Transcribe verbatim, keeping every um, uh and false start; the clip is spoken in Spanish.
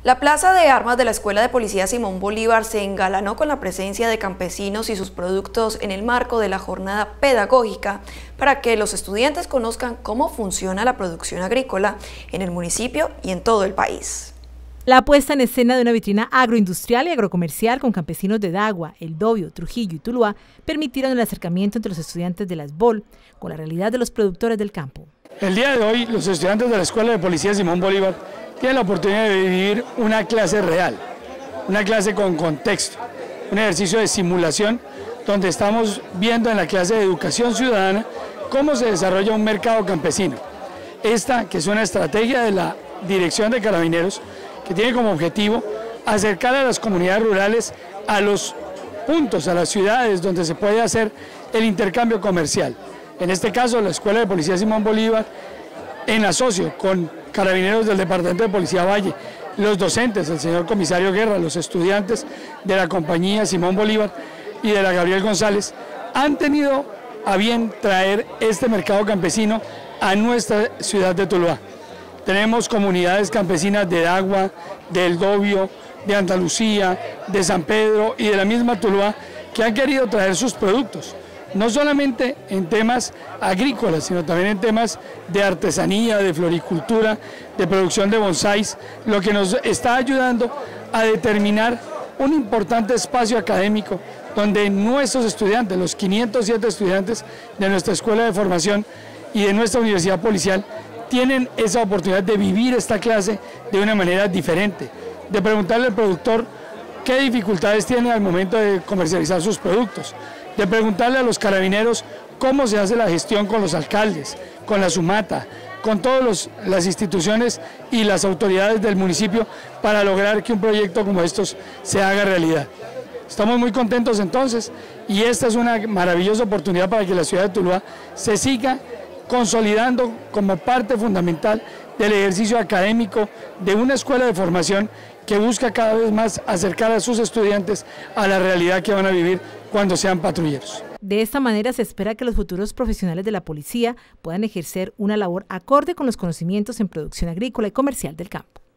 La plaza de armas de la Escuela de Policía Simón Bolívar se engalanó con la presencia de campesinos y sus productos en el marco de la jornada pedagógica para que los estudiantes conozcan cómo funciona la producción agrícola en el municipio y en todo el país. La puesta en escena de una vitrina agroindustrial y agrocomercial con campesinos de Dagua, El Dobio, Trujillo y Tuluá permitieron el acercamiento entre los estudiantes de la S B O L con la realidad de los productores del campo. El día de hoy, los estudiantes de la Escuela de Policía Simón Bolívar tienen la oportunidad de vivir una clase real, una clase con contexto, un ejercicio de simulación donde estamos viendo en la clase de educación ciudadana cómo se desarrolla un mercado campesino. Esta, que es una estrategia de la Dirección de Carabineros, que tiene como objetivo acercar a las comunidades rurales a los puntos, a las ciudades donde se puede hacer el intercambio comercial. En este caso, la Escuela de Policía Simón Bolívar, en asocio con Carabineros del Departamento de Policía Valle, los docentes, el señor comisario Guerra, los estudiantes de la compañía Simón Bolívar y de la Gabriel González, han tenido a bien traer este mercado campesino a nuestra ciudad de Tuluá. Tenemos comunidades campesinas de Dagua, del Dobio, de Andalucía, de San Pedro y de la misma Tuluá que han querido traer sus productos, no solamente en temas agrícolas, sino también en temas de artesanía, de floricultura, de producción de bonsáis, lo que nos está ayudando a determinar un importante espacio académico donde nuestros estudiantes, los quinientos siete estudiantes de nuestra escuela de formación y de nuestra universidad policial, tienen esa oportunidad de vivir esta clase de una manera diferente, de preguntarle al productor qué dificultades tiene al momento de comercializar sus productos, de preguntarle a los carabineros cómo se hace la gestión con los alcaldes, con la SUMATA, con todas las instituciones y las autoridades del municipio para lograr que un proyecto como estos se haga realidad. Estamos muy contentos entonces y esta es una maravillosa oportunidad para que la ciudad de Tuluá se siga consolidando como parte fundamental del ejercicio académico de una escuela de formación que busca cada vez más acercar a sus estudiantes a la realidad que van a vivir cuando sean patrulleros. De esta manera se espera que los futuros profesionales de la policía puedan ejercer una labor acorde con los conocimientos en producción agrícola y comercial del campo.